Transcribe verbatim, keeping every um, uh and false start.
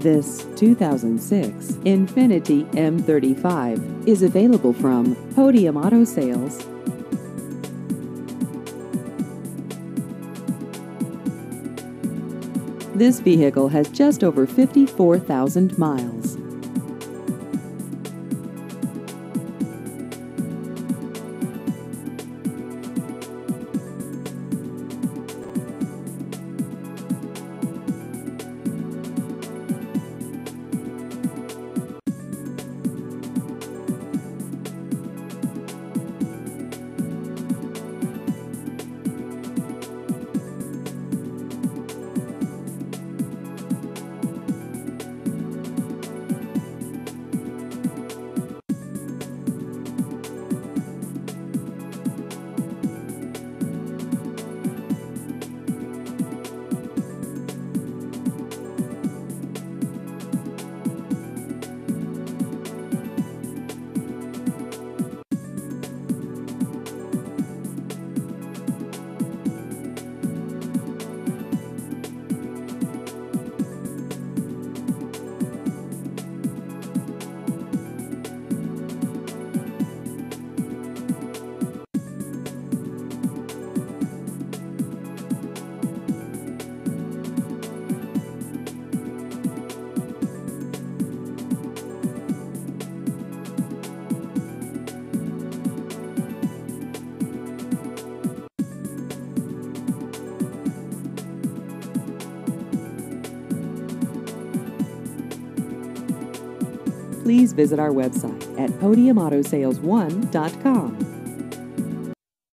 This two thousand six Infiniti M thirty-five is available from Podium Auto Sales. This vehicle has just over fifty-four thousand miles. Please visit our website at podium auto sales one dot com.